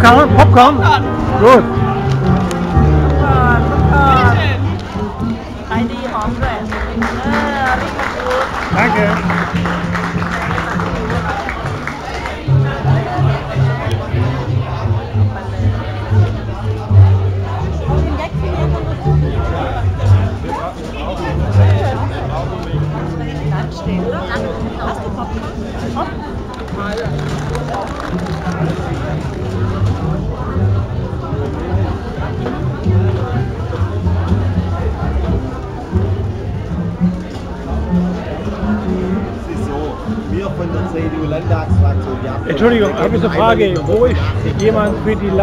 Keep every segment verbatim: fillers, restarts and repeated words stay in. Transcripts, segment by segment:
Popcorn, Popcorn. Gut. Danke. Hast du Popcorn? Entschuldigung, ich habe eine Frage. Wo ist jemand für die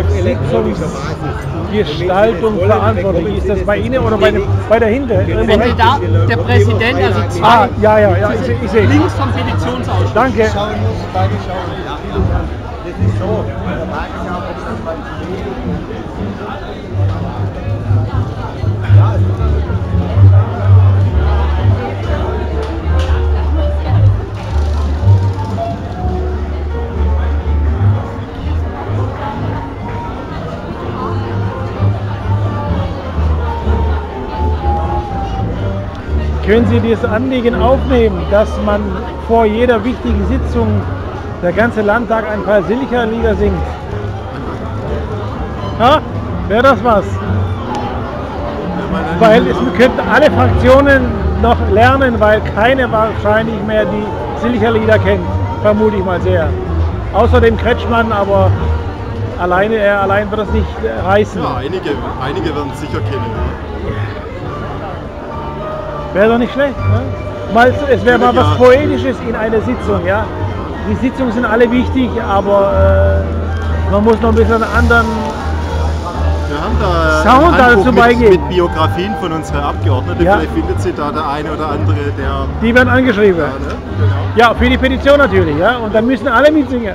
Landtagssitzungsgestaltung verantwortlich? Ist das bei Ihnen oder bei, dem, bei der Hinter? Wenn Sie da, der Präsident, also zwei, ah, ja, ja, ja, ich, ich sehe. links vom Petitionsausschuss. Danke. Das ist so. Können Sie dieses Anliegen aufnehmen, dass man vor jeder wichtigen Sitzung der ganze Landtag ein paar Silcher-Lieder singt? Ja, wäre das was? Weil es könnten alle Fraktionen noch lernen, weil keine wahrscheinlich mehr die Silcher-Lieder kennt, vermute ich mal sehr. Außer dem Kretschmann, aber alleine, er allein wird das nicht reißen. Ja, einige, einige werden es sicher kennen. Wäre doch nicht schlecht, ne? Mal, es wäre mal was Poetisches in einer Sitzung, ja. Die Sitzungen sind alle wichtig, aber äh, man muss noch ein bisschen einen anderen Wir haben da Sound ein Handbuch dazu mit, beigeben. mit Biografien von unseren Abgeordneten. Ja. Vielleicht findet sich da der eine oder andere, der... Die werden angeschrieben. Ja, ne? Genau. Ja, für die Petition natürlich, ja. Und dann müssen alle mitsingen.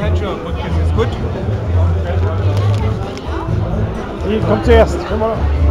Die kommt zuerst.